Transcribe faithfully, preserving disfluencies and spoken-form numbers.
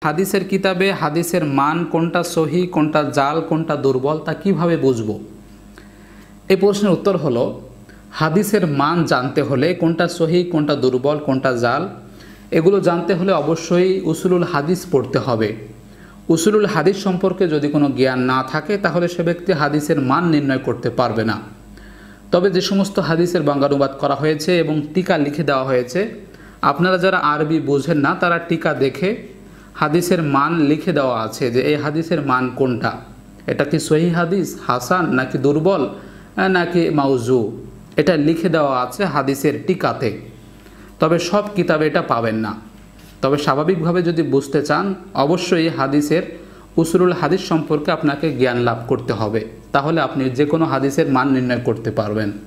হাদিসের কিতাবে হাদিসের মান কোনটা সহি কোনটা জাল কোনটা দুর্বল তা কিভাবে বুঝব? এই প্রশ্নের উত্তর হলো, হাদিসের মান জানতে হলে কোনটা সহি কোনটা দুর্বল কোনটা জাল এগুলো জানতে হলে অবশ্যই উসুলুল হাদিস পড়তে হবে। উসুলুল হাদিস সম্পর্কে যদি কোনো জ্ঞান না থাকে তাহলে সে ব্যক্তি হাদিসের মান নির্ণয় করতে পারবে না। তবে যে সমস্ত হাদিসের বাংলানুবাদ করা হয়েছে এবং টিকা লিখে দেওয়া হয়েছে, আপনারা যারা আরবি বোঝেন না তারা টিকা দেখে হাদিসের মান লিখে দেওয়া আছে যে এই হাদিসের মান কোনটা, এটা কি সহি হাদিস, হাসান নাকি দুর্বল নাকি মাউজু, এটা লিখে দেওয়া আছে হাদিসের টিকাতে। তবে সব কিতাবে এটা পাবেন না। তবে স্বাভাবিকভাবে যদি বুঝতে চান অবশ্যই হাদিসের উসুলুল হাদিস সম্পর্কে আপনাকে জ্ঞান লাভ করতে হবে, তাহলে আপনি যে কোনো হাদিসের মান নির্ণয় করতে পারবেন।